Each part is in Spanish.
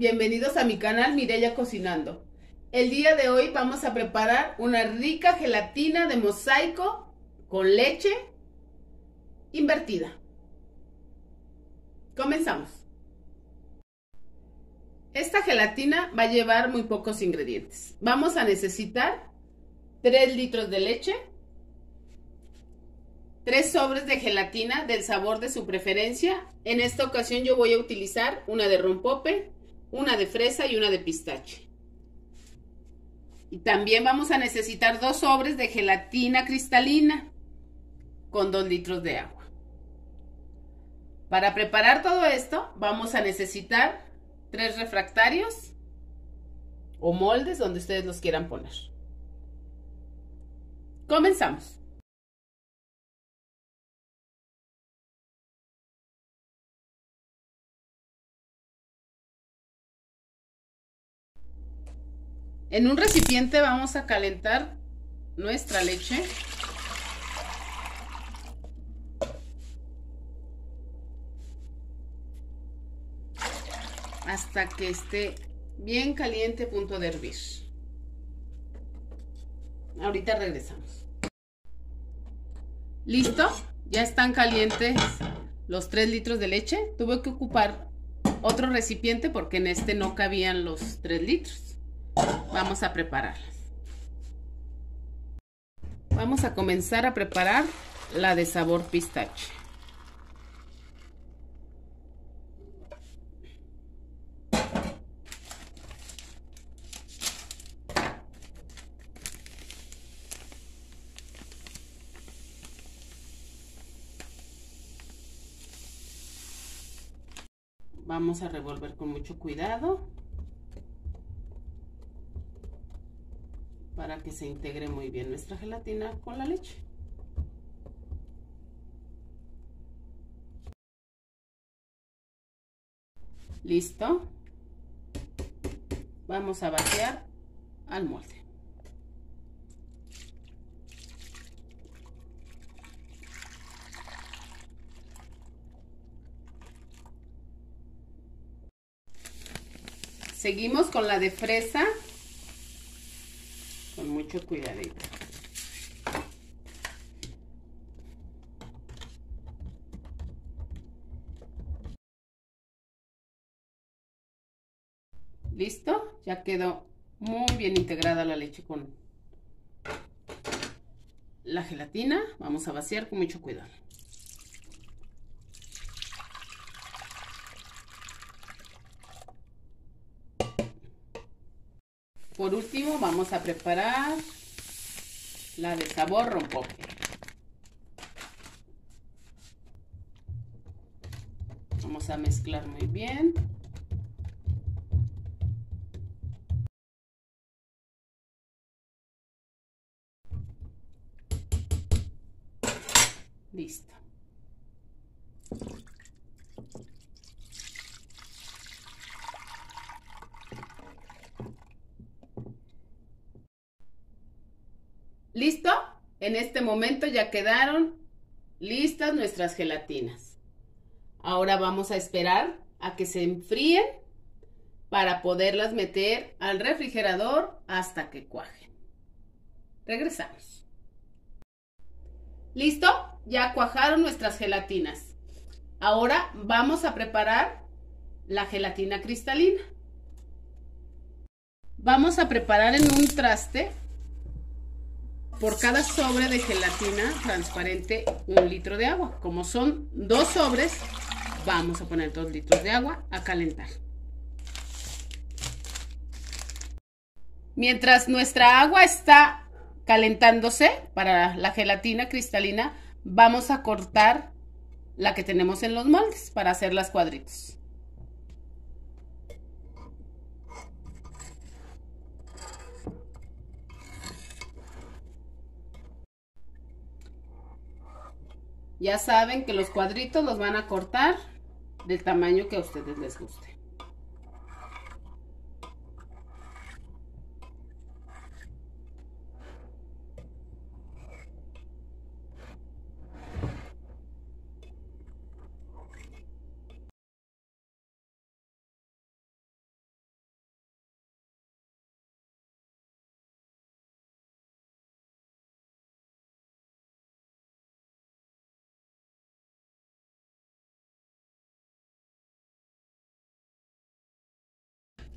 bienvenidos a mi canal Mireya Cocinando. El día de hoy vamos a preparar una rica gelatina de mosaico con leche invertida. Comenzamos. Esta gelatina va a llevar muy pocos ingredientes. Vamos a necesitar 3 litros de leche, 3 sobres de gelatina del sabor de su preferencia. En esta ocasión yo voy a utilizar una de rompope, una de fresa y una de pistache. Y también vamos a necesitar 2 sobres de gelatina cristalina con 2 litros de agua. Para preparar todo esto vamos a necesitar 3 refractarios o moldes donde ustedes los quieran poner. Comenzamos. En un recipiente vamos a calentar nuestra leche. Hasta que esté bien caliente, a punto de hervir. Ahorita regresamos. ¿Listo? Ya están calientes los 3 litros de leche. Tuve que ocupar otro recipiente porque en este no cabían los 3 litros. Vamos a prepararlas. Vamos a comenzar a preparar la de sabor pistache. Vamos a revolver con mucho cuidado para que se integre muy bien nuestra gelatina con la leche. Listo. Vamos a vaciar al molde. Seguimos con la de fresa, con mucho cuidadito. ¿Listo? Ya quedó muy bien integrada la leche con la gelatina. Vamos a vaciar con mucho cuidado. Por último, vamos a preparar la de sabor rompope. Vamos a mezclar muy bien. Listo. ¿Listo? En este momento ya quedaron listas nuestras gelatinas. Ahora vamos a esperar a que se enfríen para poderlas meter al refrigerador hasta que cuajen. Regresamos. ¿Listo? Ya cuajaron nuestras gelatinas. Ahora vamos a preparar la gelatina cristalina. Vamos a preparar en un traste, por cada sobre de gelatina transparente, 1 litro de agua. Como son 2 sobres, vamos a poner 2 litros de agua a calentar. Mientras nuestra agua está calentándose para la gelatina cristalina, vamos a cortar la que tenemos en los moldes para hacer las cuadritos. Ya saben que los cuadritos los van a cortar del tamaño que a ustedes les guste.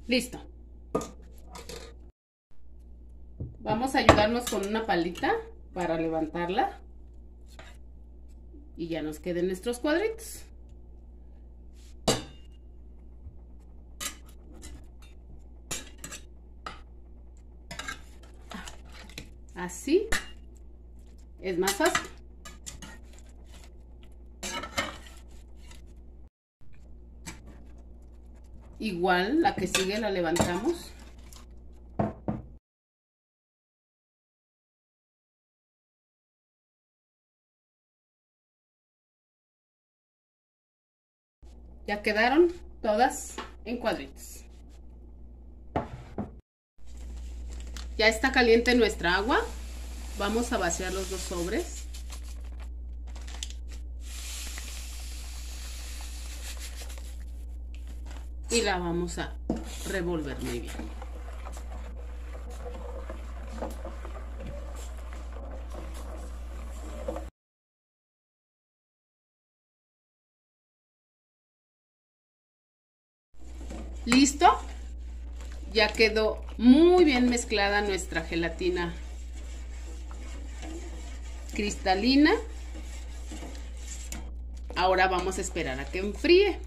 Listo. Vamos a ayudarnos con una palita para levantarla. Y ya nos queden nuestros cuadritos. Así es más fácil. Igual la que sigue la levantamos. Ya quedaron todas en cuadritos. Ya está caliente nuestra agua. Vamos a vaciar los dos sobres. Y la vamos a revolver muy bien. ¿Listo? Ya quedó muy bien mezclada nuestra gelatina cristalina. Ahora vamos a esperar a que enfríe.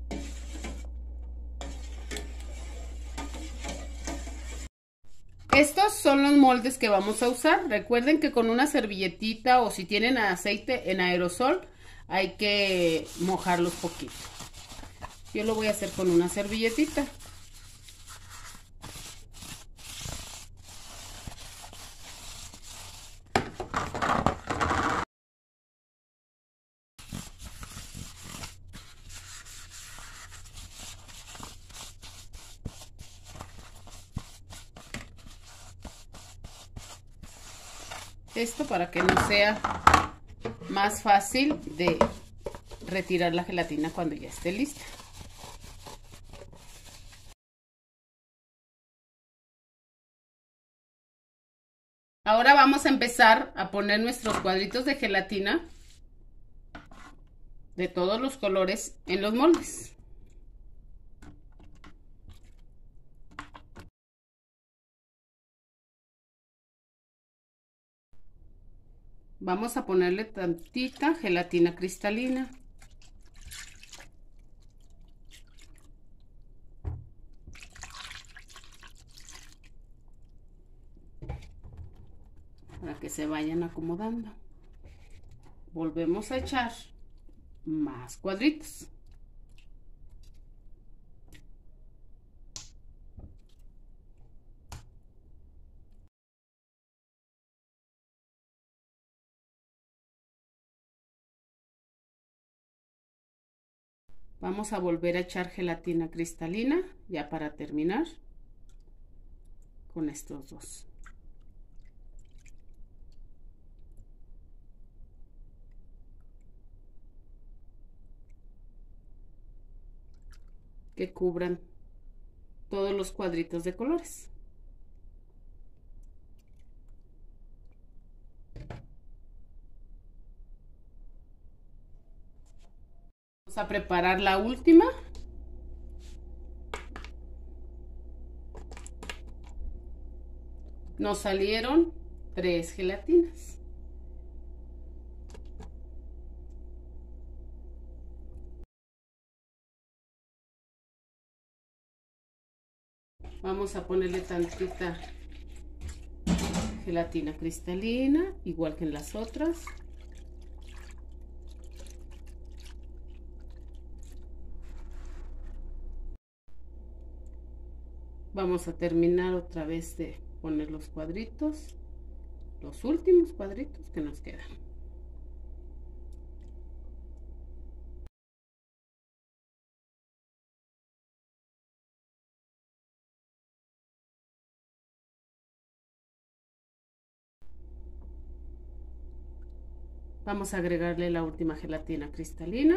Estos son los moldes que vamos a usar. Recuerden que con una servilletita o si tienen aceite en aerosol hay que mojarlos poquito. Yo lo voy a hacer con una servilletita. Esto para que no sea más fácil de retirar la gelatina cuando ya esté lista. Ahora vamos a empezar a poner nuestros cuadritos de gelatina de todos los colores en los moldes. Vamos a ponerle tantita gelatina cristalina. Para que se vayan acomodando. Volvemos a echar más cuadritos. Vamos a volver a echar gelatina cristalina, ya para terminar con estos dos. Que cubran todos los cuadritos de colores. Vamos a preparar la última. Nos salieron 3 gelatinas. Vamos a ponerle tantita gelatina cristalina, igual que en las otras. Vamos a terminar otra vez de poner los cuadritos, los últimos cuadritos que nos quedan. Vamos a agregarle la última gelatina cristalina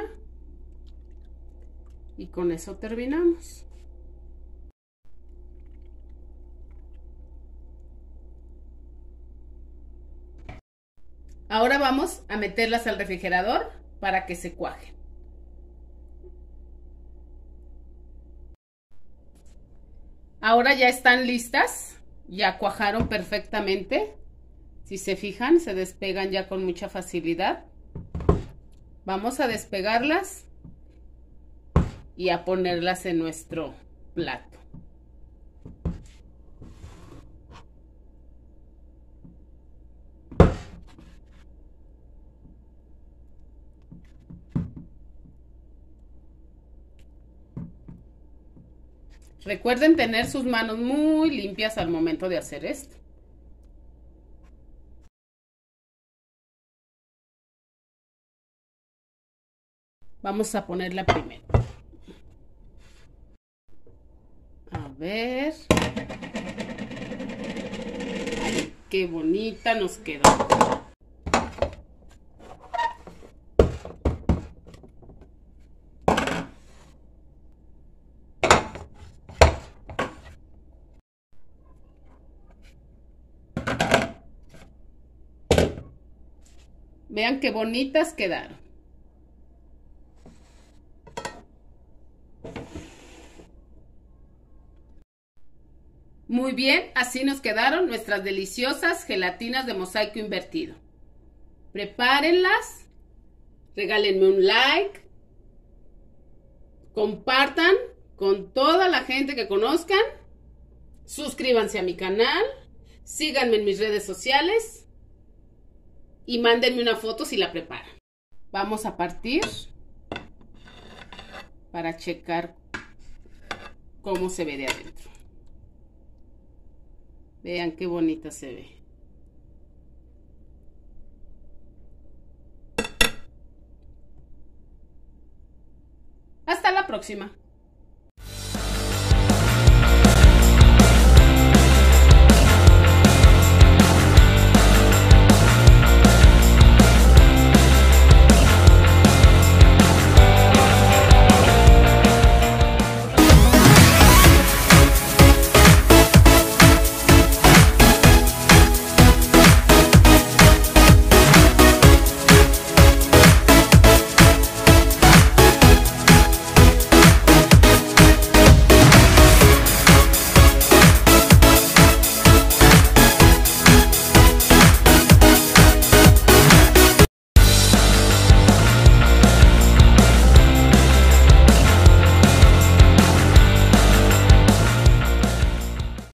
y con eso terminamos. Ahora vamos a meterlas al refrigerador para que se cuajen. Ahora ya están listas, ya cuajaron perfectamente. Si se fijan, se despegan ya con mucha facilidad. Vamos a despegarlas y a ponerlas en nuestro plato. Recuerden tener sus manos muy limpias al momento de hacer esto. Vamos a ponerla primero. A ver. Ay, qué bonita nos quedó. Vean qué bonitas quedaron. Muy bien, así nos quedaron nuestras deliciosas gelatinas de mosaico invertido. Prepárenlas, regálenme un like, compartan con toda la gente que conozcan, suscríbanse a mi canal, síganme en mis redes sociales y mándenme una foto si la preparan. Vamos a partir para checar cómo se ve de adentro. Vean qué bonita se ve. Hasta la próxima.